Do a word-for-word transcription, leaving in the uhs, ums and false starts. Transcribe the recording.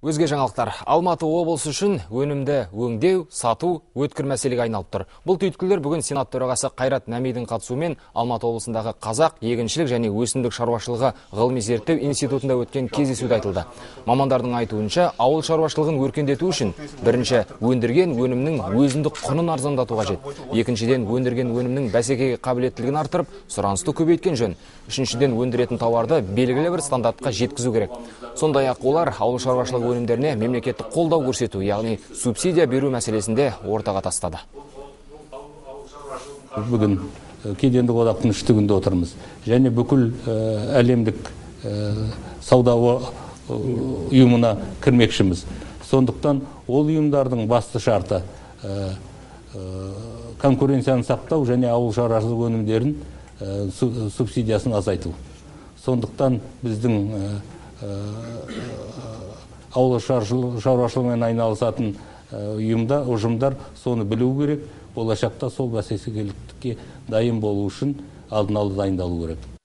Өзге жаңалықтар. Алматы облысы үшін өнімді өңдеу, сату, өткір мәселеге айналып тұр. Бұл түйткілдер бүгін Сенат төрағасы Қайрат Мәмидің қатысуымен Алматы облысындағы Қазақ егіншілік және өсімдік шаруашылығы ғылыми зерттеу институтында өткен кездесуде айтылды. Мамандардың айтуынша, ауыл шаруашылығын өркендету үшін бірінші өндірген өнімнің өзіндік құнын арзандату қажет. Екіншіден, өндірген өнімнің бәсекеге қабілеттілігін арттырып, сұранысты көбейткен жөн. Үшіншіден, өндіретін тауарды белгілі бір стандартқа жеткізу керек. Сондай-ақ олар ауыл шаруашылығы өнімдеріне мемлекеттік қолдау көрсету, яғни субсидия беру мәселесінде ортаға тастады. Бүгін кедендік одақтың үштігінде отырмыз. Және бүкіл әлемдік сауда ұйымына кірмекшіміз. Сондықтан ол ұйымдардың басты шарты конкуренцияны сақтау және ауыл шаруашылығы өнімдерін субсидиясын азайту. Сондықтан біздің ауыл шаруашылығымен айналысатын ұйымда, ұжымдар соны білу керек. Болашақта сол бәсекелестікке дайын болу үшін алдын ала дайындалу керек.